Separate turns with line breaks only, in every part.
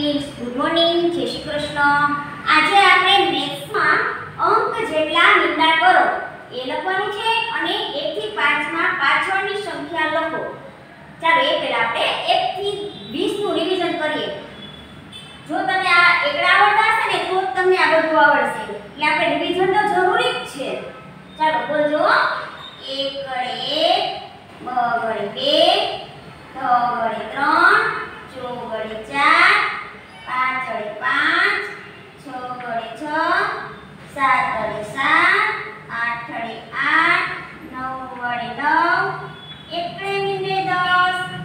Kids, good morning, જય શ્રી કૃષ્ણ। આજે આપણે મેથ્સમાં અંક જેટલા મીંડા કરો એ લખવાનું છે અને 1 થી 5 માં પાછળની સંખ્યા લખો। ચાલો એ પહેલા આપણે 1 થી 20 નું રિવિઝન કરીએ। જો તમે આ એકડા આવડતા હશે ને તો તમને આ બધું આવડશે, એટલે આપણે રિવિઝન તો જરૂરી જ છે। ચાલો બોલજો, 1 ગળે 1, 2 ગળે 2, 3 ગળે 3, 4 ગળે 4, 5 ગળે 5, 6 ગળે 6, 7 ગળે 7, 8 ગળે 8, 9 ગળે 9, એકડે મીંડે 10,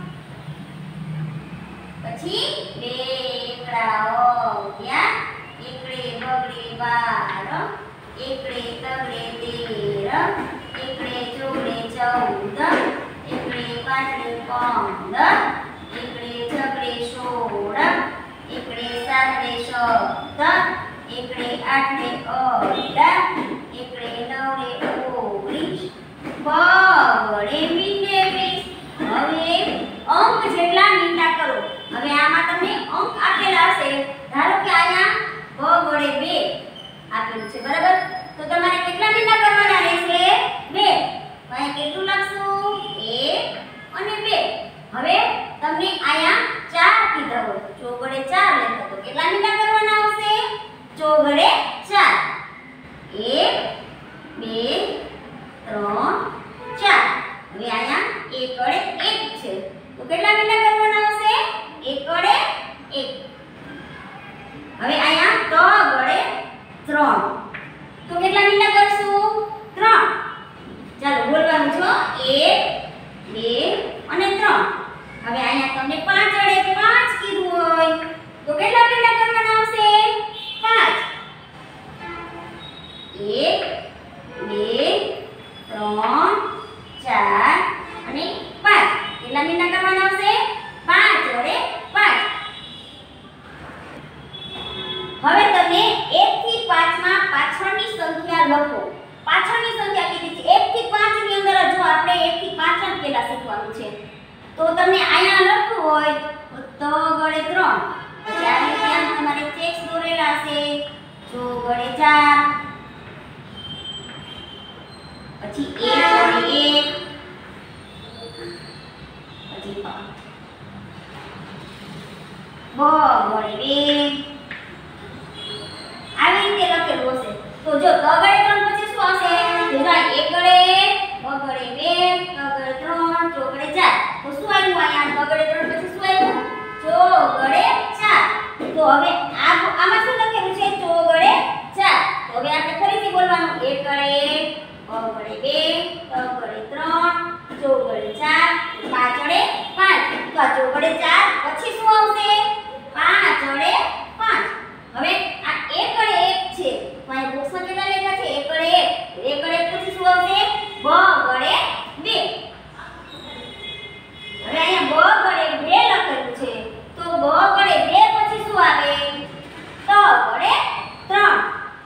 પછી 2 એકડાઓ ગયા, એકડે બગડે 12, એકડે તગડે 13, એકડે ચોગડે 14, એકડે પાંચડે 15, એકડે છગડે 16, એકડે સાતડે 17, એકડે આઠડે 18, એકડે નવડે 19, બગડે મીંડે 20। હવે અંક જેટલા મીંડા કરો। હવે આમાં તમને અંક આપેલા હશે, ધારો કે અહીંયા બગડે 2 આપેલું છે, બરાબર? તો તમારે કેટલા મીંડા કરવાના રહેશે? 2। અહીંયા કેટલું લખશું? 1 અને 2। હવે તમને અહીંયા 4 કીધા હોય, ચોગડે 4 લખો તો કેટલા મીંડા કરવાના આવશે? ચોગડે 4। 1 2 3 4। હવે અહીંયા એકડે 1 છે તો કેટલા મીંડા કરવાના આવશે? એકડે 1। હવે અહીંયા તગડે 3 તો કેટલા મીંડા કરશું? 3। ચાલો બોલવાનું છો, 1 2 અને 3। હવે અહીંયા તમને 5 અડે 5 કીધું હોય તો કેટલા મીંડા કરવાના આવશે? 5। 1 2 3 4 અને 5 કેટલા મીંડા કરવાના આવશે? 5 અડે 5। હવે તમે 1 થી 5 માં પાછળની સંખ્યા લખો। પાછળની સંખ્યા કીધી છે 1 થી 5 ની અંદર જો આપણે 1 થી 5 જ પહેલા શીખવાનું છે, તો તમને અહીંયા લખવું હોય તો ગળે 3, પછી આ રીતે આમ તમારે ચેક્સ દોરેલા હશે, જો ગળે 4, પછી 1 ગળે 1, પછી બ ગળે 2, આવી રીતે લખેલું હશે। તો જો તગડે 3 પછી શું આવશે? તો જો 1 ગળે 1, બગડે 2, તગડે 3, ચોગડે 4, તો શું આવ્યું? અહીંયા તગડે 3 પછી શું આવ્યું? ચોગડે 4। તો હવે આમાં શું લખેલું છે? ચોગડે 4। તો હવે આપણે ફરીથી બોલવાનું, 1 ગળે 1, બગડે 2, તગડે 3, ચોગડે 4, 5 અડે 5। તો આ ચોગડે 4 પછી શું આવશે? 5 અડે 5। હવે આ 1 અડે 1 છે તો અહીં બોક્સમાં કેટલા લેખા છે? 1 અડે 1, 1 અડે પછી શું આવશે? બગડે 2। હવે અહીંયા બગડે 2 લખેલું છે તો બગડે 2 પછી શું આવે? તગડે 3।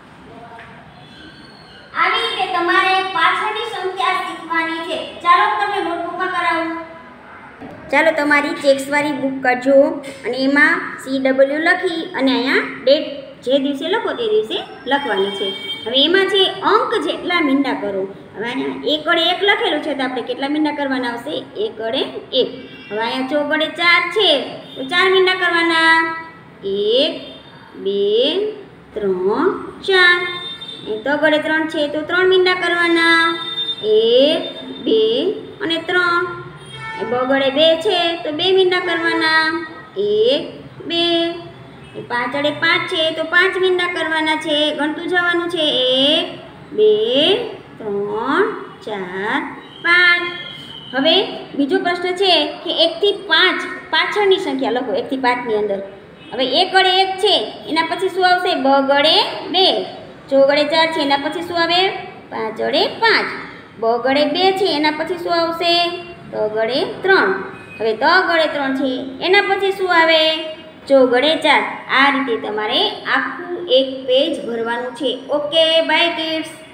આવી રીતે તમારે પાછળની સંખ્યા શીખવાની છે। ચાલો તમને નોટબુકમાં કરાવું। ચાલો તમારી ચેક્સ વાળી બુક કાઢજો અને એમાં CW લખી અને અહીંયા ડેટ જે દિવસે લખો તે દિવસે લખવાની છે। હવે એમાં છે અંક જેટલા મીંડા કરો। હવે અહીંયા 1 અડે 1 લખેલું છે તો આપણે કેટલા મીંડા કરવાના આવશે? 1 અડે 1। હવે અહીંયા ચોગડે 4 છે તો 4 મીંડા કરવાના, 1 2 3 4। તગડે 3 છે તો 3 મીંડા કરવાના, 1 2 અને 3। બગડે 2 છે તો 2 મીંડા કરવાના, 1 2। 5 અડે 5 છે તો 5 મીંડા કરવાના છે, ગણતું જવાનું છે, 1 2 3 4 5। હવે બીજો પ્રશ્ન છે કે 1 થી 5 પાછળની સંખ્યા લખો, 1 થી 5 ની અંદર। હવે 1 અડે 1 છે એના પછી શું આવશે? બગડે 2। ચોગડે 4 છે એના પછી શું આવે? 5 અડે 5। બગડે 2 છે એના પછી શું આવશે? તગડે 3। હવે તગડે 3 છે એના પછી શું આવે? ચોગડે 4। આ રીતે તમારે આખું એક પેજ ભરવાનું છે। Okay, bye kids.